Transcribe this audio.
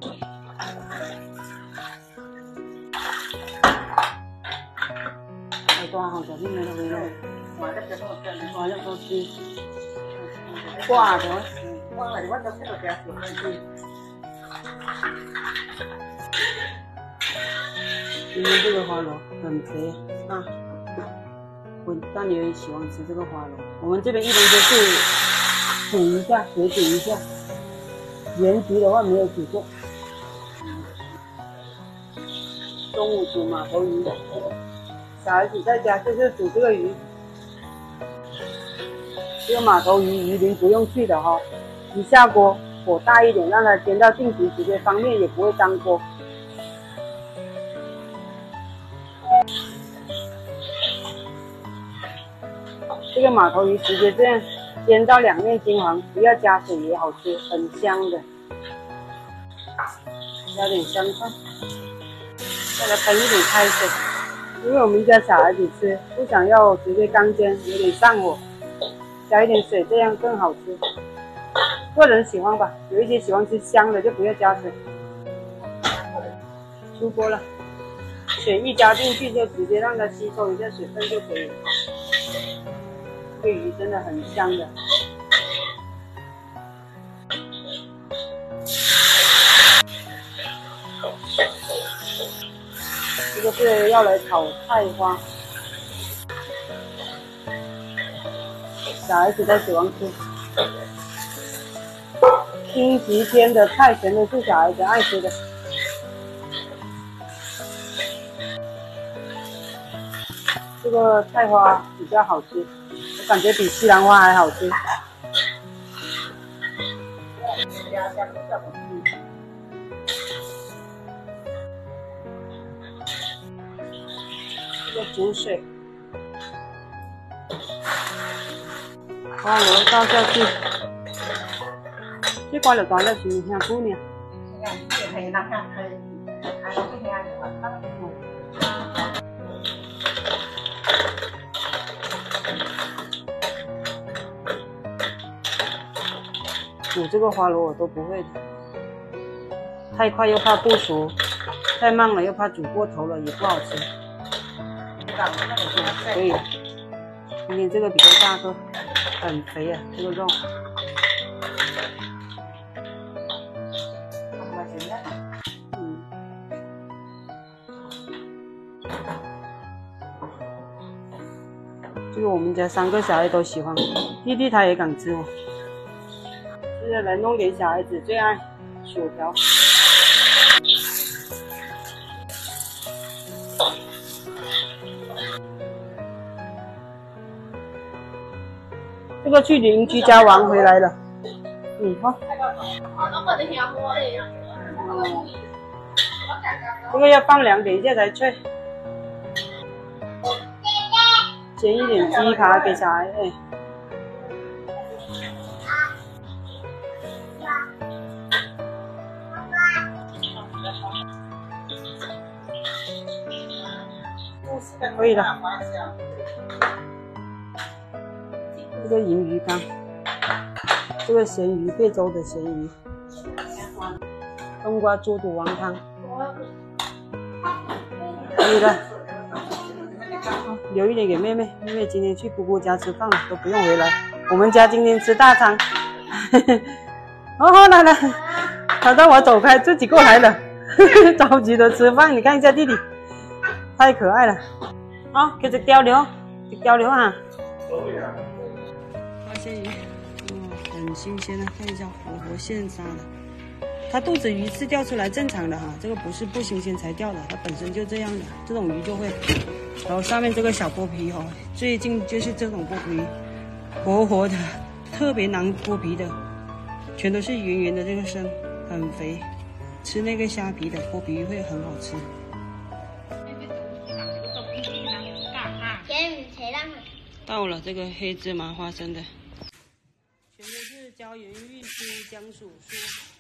太多好的，里面的味道，完了都是挂的，挂了我都不得了。因为这个花螺很肥啊，大女儿也喜欢吃这个花螺。我们这边一般都是煮一下，水煮一下。原鱼的话没有煮过。中午煮马头鱼，小孩子在家就是煮这个鱼。这个马头鱼鱼鳞不用去的哈，一下锅火大一点，让它煎到定型，直接翻面也不会粘锅。这个马头鱼直接这样煎到两面金黄，不要加水也好吃，很香的。加点香菜，再来喷一点开水，因为我们家小孩子吃，不想要直接干煎，有点上火，加一点水，这样更好吃。个人喜欢吧，有一些喜欢吃香的就不要加水。出锅了，水一加进去就直接让它吸收一下水分就可以了。这个鱼真的很香的。这个是要来炒菜花，小孩子都喜欢吃。星期天的菜全都是小孩子爱吃的。这个菜花比较好吃，我感觉比西兰花还好吃。这个煮水，花螺倒下去，这瓜就端了去香菇呢。煮这个花螺我都不会的，太快又怕不熟，太慢了又怕煮过头了也不好吃。可以了，今天这个比较大个，很肥啊，这个肉。这个我们家3个小孩都喜欢，弟弟他也敢吃哦。现在来弄点小孩子最爱薯条。这个去邻居家玩回来了，看。这个要放凉，等一下才脆。煎一点鸡扒给小孩，可以了。这个银鱼干，这个咸鱼，贵州的咸鱼，冬瓜猪肚王汤，可以了。留一点给妹妹，妹妹今天去姑姑家吃饭了，都不用回来。我们家今天吃大餐。哦，来了，好的，我走开，自己过来了，着急的吃饭。你看一下弟弟，太可爱了。好，给这交流啊。花鲜鱼，很新鲜的，看一下活现杀的。它肚子鱼是掉出来正常的哈，这个不是不新鲜才掉的，它本身就这样的，这种鱼就会。然后上面这个小剥皮哦，最近就是这种剥皮，活活的，特别难剥皮的，全都是圆圆的这个身，很肥，吃那个虾皮的剥皮会很好吃。到了这个黑芝麻花生的，全都是椒盐、玉苏、姜薯酥。